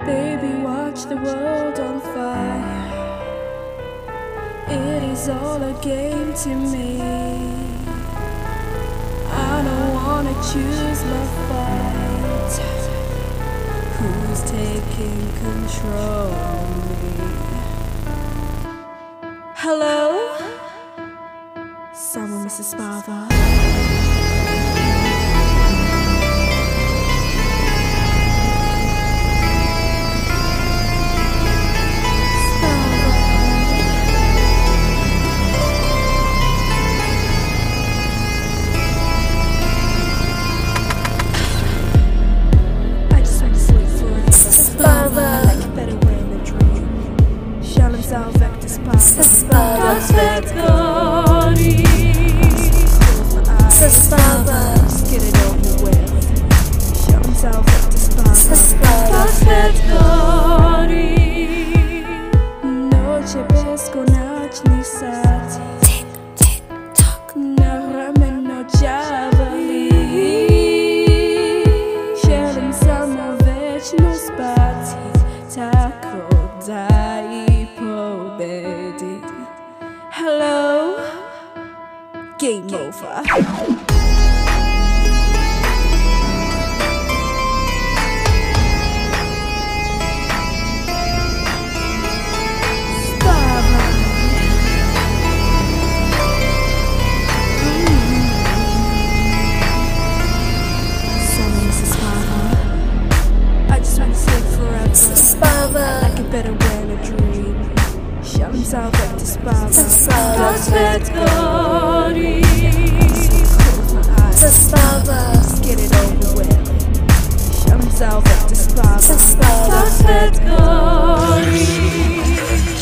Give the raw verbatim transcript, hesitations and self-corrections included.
Baby, watch the world on fire. It is all a game to me. I don't wanna choose my fight. Who's taking control of me? Hello? Samo, Missus Spava. Just get it over with. Show himself up to spava. Noche bez konečný sad. Na rameno džavali. Želim samo večno spati, tako da I pobedi. Hello? Game over. Like a better when a dream. Show himself up to spava. Close my eyes. Just get it over with. Show himself up to spava.